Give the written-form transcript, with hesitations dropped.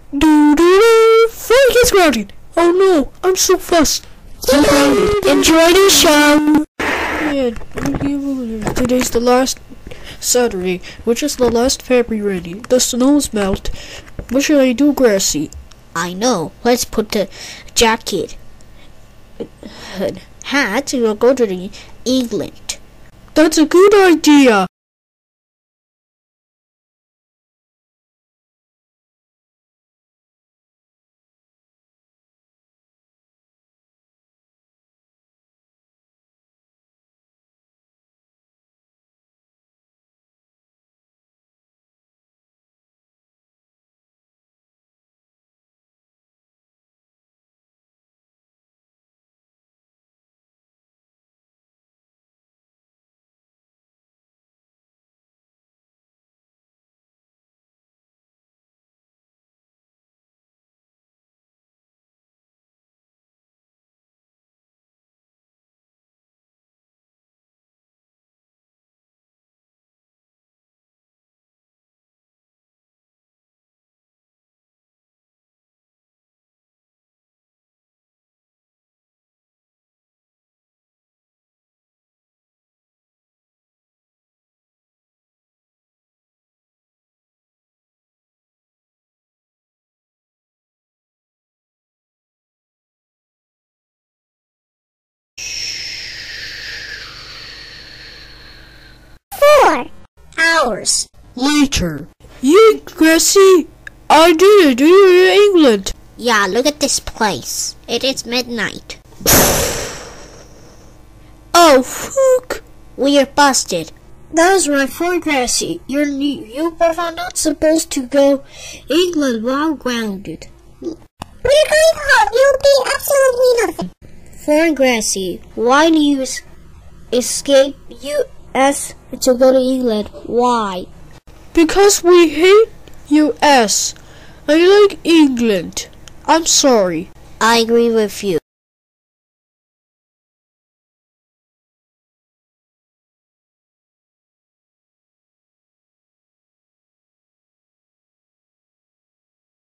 Do do do. Frank is grounded. Oh no, I'm so fussed. So grounded. Enjoy the show. Yeah, today's the last Saturday, which is the last February. The snow's melt. What should I do, Grassy? I know. Let's put the jacket and hat and we'll go to the England. That's a good idea. Hours later. Yay, Grassy! I did it! You're in England! Yeah, look at this place. It is midnight. Oh, fuck! We are busted. That was right for Grassy. You are not supposed to go England while grounded. We're going home. You'll be absolutely nothing. For Grassy, why do you escape US to go to England? Why? Because we hate US. I like England. I'm sorry. I agree with you.